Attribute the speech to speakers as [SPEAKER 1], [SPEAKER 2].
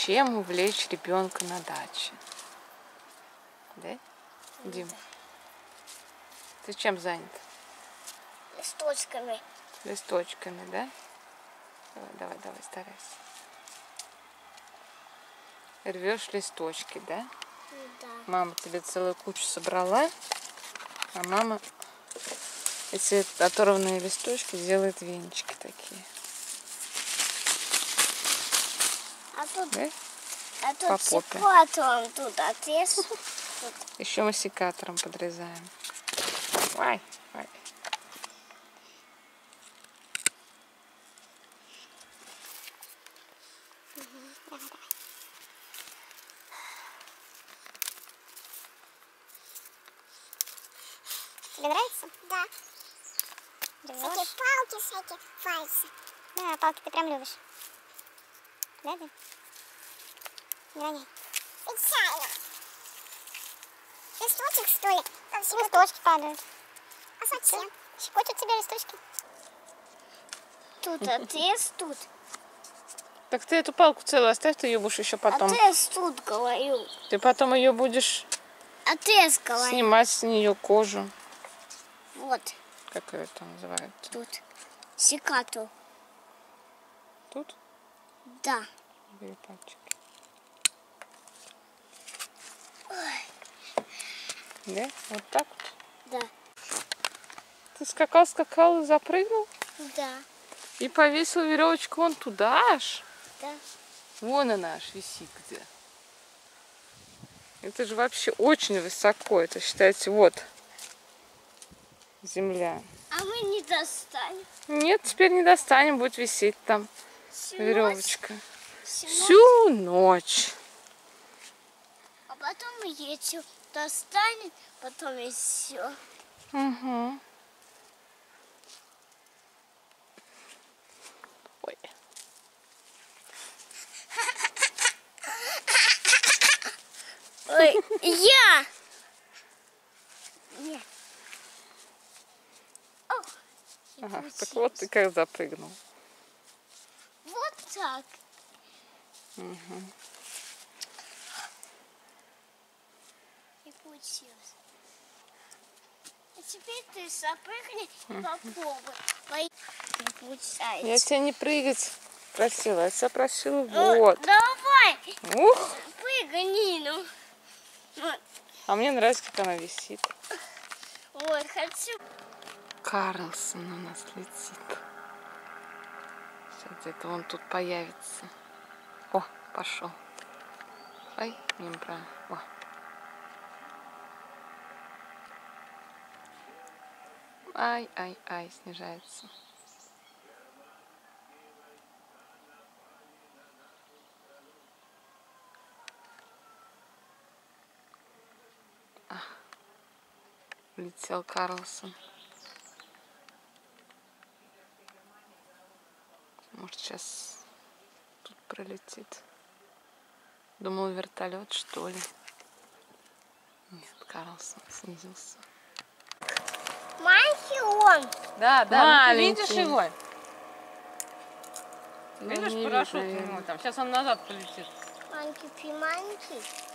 [SPEAKER 1] Чем увлечь ребенка на даче? Да? Дим, ты чем занят?
[SPEAKER 2] Листочками.
[SPEAKER 1] Листочками, да? Давай, старайся. Рвешь листочки, да?
[SPEAKER 2] Да.
[SPEAKER 1] Мама тебе целую кучу собрала, а мама эти оторванные листочки делает венчики такие.
[SPEAKER 2] А тут,
[SPEAKER 1] Да?
[SPEAKER 2] а тут секатором тут отрез.
[SPEAKER 1] Еще мы секатором подрезаем. Ой.
[SPEAKER 2] Тебе нравится? Да. Всякие палки, всякие пальцы. Да, палки ты прям любишь. Да, Дим? Не роняй. Печально. Листочек, что ли? Листочки падают. А зачем? Щекочут тебе листочки. Тут отрез, тут.
[SPEAKER 1] Так ты эту палку целую оставь, ты ее будешь еще потом.
[SPEAKER 2] Отрез тут, говорю.
[SPEAKER 1] Ты потом ее будешь
[SPEAKER 2] Отрез, говорю.
[SPEAKER 1] снимать с нее кожу.
[SPEAKER 2] Вот.
[SPEAKER 1] Как ее там называют?
[SPEAKER 2] Тут. Секатор.
[SPEAKER 1] Тут?
[SPEAKER 2] Да.
[SPEAKER 1] Бери пальчики. Да? Вот так вот?
[SPEAKER 2] Да.
[SPEAKER 1] Ты скакал и запрыгнул?
[SPEAKER 2] Да.
[SPEAKER 1] И повесил веревочку вон туда аж?
[SPEAKER 2] Да.
[SPEAKER 1] Вон она аж висит где. Это же вообще очень высоко. Это считайте, вот земля.
[SPEAKER 2] А мы не достанем.
[SPEAKER 1] Нет, теперь не достанем, будет висеть там веревочка.
[SPEAKER 2] Всю
[SPEAKER 1] Всю ночь.
[SPEAKER 2] А потом вечер достанет, потом и все.
[SPEAKER 1] Угу. Ой.
[SPEAKER 2] Ой, я! Нет.
[SPEAKER 1] Ага, так вот ты как запрыгнул.
[SPEAKER 2] Вот так.
[SPEAKER 1] Угу.
[SPEAKER 2] Не получилось. А теперь ты запрыгни и попробуй. Не получается.
[SPEAKER 1] Я тебя не прыгать просила, я тебя просила вот.
[SPEAKER 2] Давай!
[SPEAKER 1] Ух!
[SPEAKER 2] Прыгни, ну. Вот.
[SPEAKER 1] А мне нравится, как она висит.
[SPEAKER 2] Вот, хочу.
[SPEAKER 1] Карлсон у нас летит. Сейчас где-то он тут появится. О, пошел. Ай, мимо правильно. О. Ай, снижается. Летел Карлсон. Может, сейчас тут пролетит. Думал, вертолет, что ли. Нет, Карлсон снизился.
[SPEAKER 2] Маленький он.
[SPEAKER 1] Да,
[SPEAKER 3] Маленький. Ты видишь его?
[SPEAKER 1] Ну,
[SPEAKER 3] Видишь
[SPEAKER 1] не
[SPEAKER 3] парашют
[SPEAKER 1] видно,
[SPEAKER 3] у него там? Сейчас он назад полетит.
[SPEAKER 2] Маленький.